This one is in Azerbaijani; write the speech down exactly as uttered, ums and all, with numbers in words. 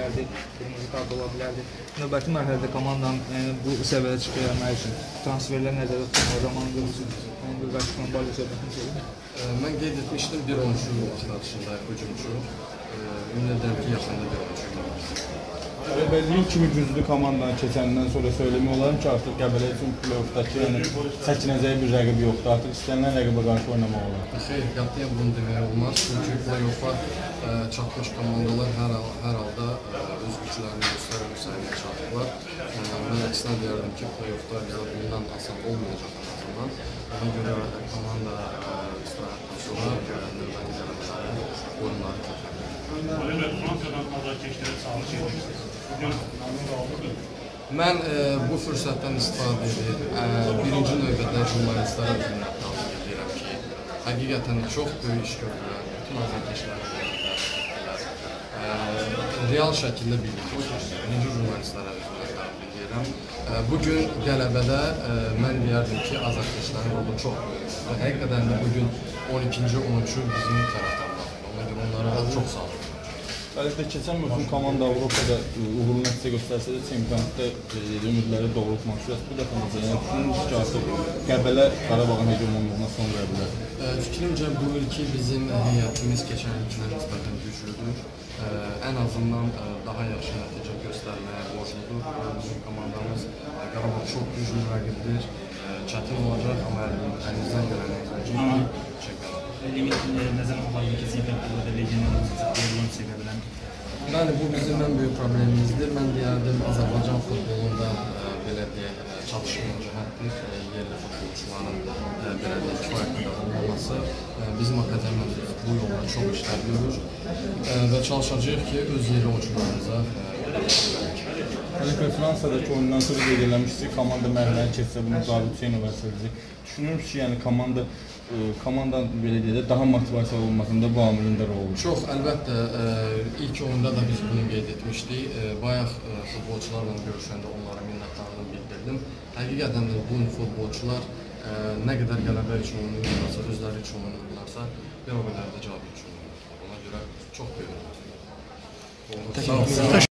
bilərdi, qırmızı kart ola bilərdi. Növbəti mərhələdə komandanın bu səviyyədə çıxarmaq üçün transferlər nəzərdə tutulmalı zamanı görürsünüz. Yəni, növbəti komanda söhbətini söyləyin. Mən qeyd etmişdim, bir oyuncu axtarışında, hücumçu. Ümid edirəm ki, yaxında bir oyuncu var. Bəzəyin kimi güclü komandanı keçəndən sonra söyləmək olarım ki, artıq Qəbələ üçün play-offdakı yəni, çəkinəcəyi bir rəqib yoxdur. Artıq istənilən rəqibə qarşı oynamaq olar. Xeyr, qətiyyən bunu demək olmaz. Çünki play-offa çatmış komandalar hər, hər halda öz güclərini göstərə göstərməyə çalışırlar. Mən əksinə deyərdim ki, play-offda bundan asan olmayacaq en azından. Ona görə komanda istirahətdən sonra növbəti qələbələri oyunları keçirmək. Fransadan azarkeşlərə sağlıq etmişsiniz. Bugün məmnun qaldınız. Mən e, bu fürsətdən istifadə edir, e, birinci növbədə jurnalistlərə minnətdarlıq edirəm ki, həqiqətən çox böyük iş gördülər, bütün azarkeşlərə e, real şəkildə birlikdə birinci jurnalistlərə minnətdarlıq edirəm. E, bugün qələbədə e, mən deyərdim ki, azarkeşlərin rolu çox böyük və həqiqətən də bugün on ikinci onuncu bizim tərəfdarlardır. Ona görə onlara çox sağ olun. Əlbəttə, keçən mövsüm komanda Avropada uğurlu nəticə göstərsə də çempionatda ümidləri doğrultmaq üçün bu dəfə necə? Yəni, düşünürsünüz ki, artıq Qəbələ Qarabağın hegemonluğuna son verə bilər. Fikrimcə bu ilki bizim heyətimiz keçən ilkinə nisbətən güclüdür. Ən azından daha yaxşı nəticə göstərməyə borcludur. Bizim komandamız Qarabağ çox güclü rəqibdir. Çətin olacaq, amma əlimizdən gələn çempionat. Limit nəzərə alınır ki, çempionatda legionerlərimiz çəkə bilən. Bəli, bu bizim ən böyük problemimizdir. Mən deyərdim, Azərbaycan futbolunda belə deyək, çatışma cəhətdir, yerli futbolçuların belə deyək, kifayət qədər olmaması. Bizim akademiyamız bu yolla çox işlər görür və çalışacağıq ki, öz yerli oyuncularımıza Əlbəttə, Fransadakı oyundan sonra qeyd eləmişsiniz ki, komanda mərhələni keçsə bunu David Hüseynova söyləyəcək. Düşünürüz ki, yəni komanda komandanın belə deyək, daha motivasiyalı olmasında bu amilin də rolu. Çox, əlbəttə, ilk oyunda da biz bunu qeyd etmişdik. Bayaq futbolçularla görüşəndə onlara minnətdarlığını bildirdim. Həqiqətən də bu futbolçular nə qədər qələbə üçün oynayırlarsa, özləri üçün oynayırlarsa, bir o qədər də cavab üçün oynayırlar. Ona görə çox böyük. Sağ olun.